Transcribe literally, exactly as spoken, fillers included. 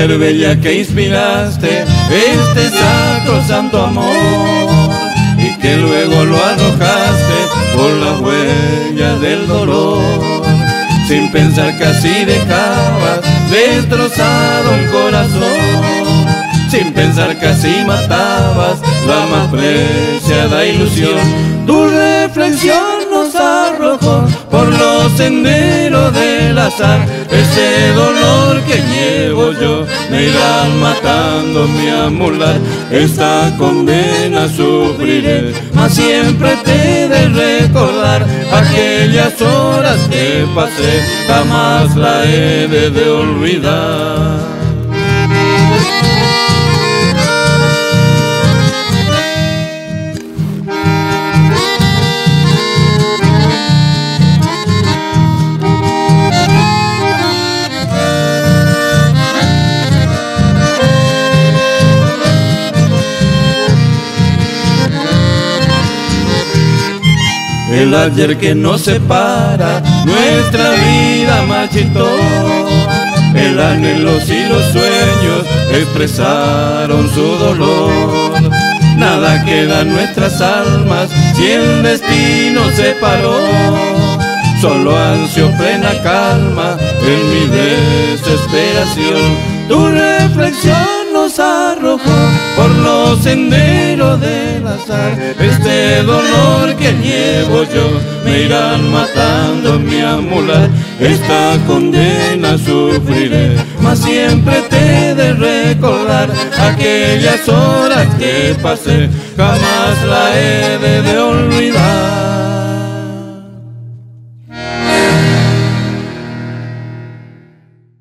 mujer bella que inspiraste este sacrosanto amor, y que luego lo arrojaste por la huella del dolor. Sin pensar casi dejabas destrozado un corazón, sin pensar casi matabas la más preciada ilusión. Tu reflexión nos arrojó por los senderos del azar. Ese dolor que llevo yo me irán matando mi amular. Esta condena sufriré, mas siempre te he de recordar. Aquellas horas que pasé jamás la he de, de olvidar. El ayer que nos separa, nuestra vida marchitó. El anhelos y los sueños expresaron su dolor. Nada queda en nuestras almas si el destino separó. Solo ansio plena calma en mi desesperación. Tu reflexión nos arrojó por los senderos del azar. Este dolor que llevo yo me irán matando mi amular. Esta condena sufriré, mas siempre te he de recordar. Aquellas horas que pasé jamás la he de, de olvidar.